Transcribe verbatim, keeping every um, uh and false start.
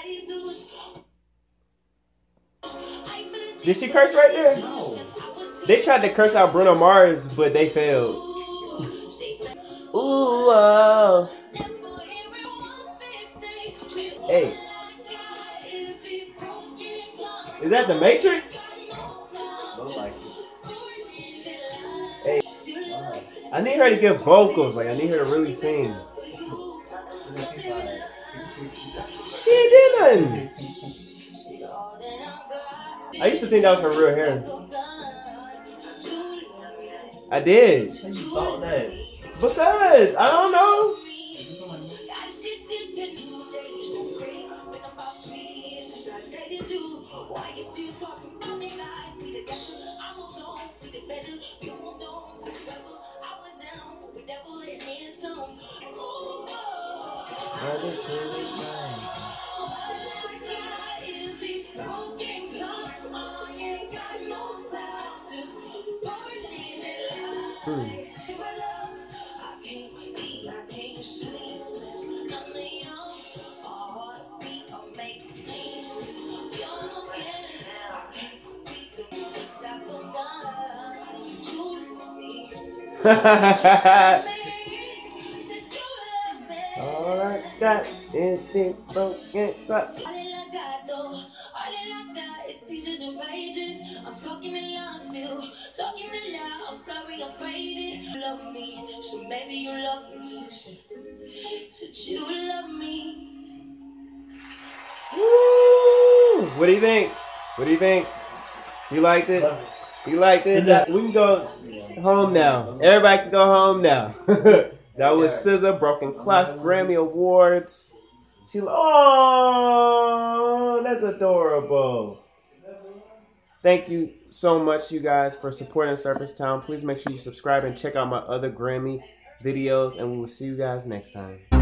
Did she curse right there? No. They tried to curse out Bruno Mars, but they failed. Ooh, uh. Hey. Is that the Matrix? Look like Hey. I need her to give vocals. Like, I need her to really sing. She ain't did nothing. I used to think that was her real hair. I did. How you thought that? Because I don't know. Hmm. All I got is this broken socks. I'm talking aloud still, talking aloud. I'm sorry I'm faded. Love me, so maybe you love me. Said you love me. Woo! What do you think? What do you think? You liked it? You liked it? We can go home now. Everybody can go home now. That was S Z A Broken Clocks Grammy Awards. She, oh, that's adorable. Thank you so much, you guys, for supporting Surface Town. Please make sure you subscribe and check out my other Grammy videos, and we will see you guys next time.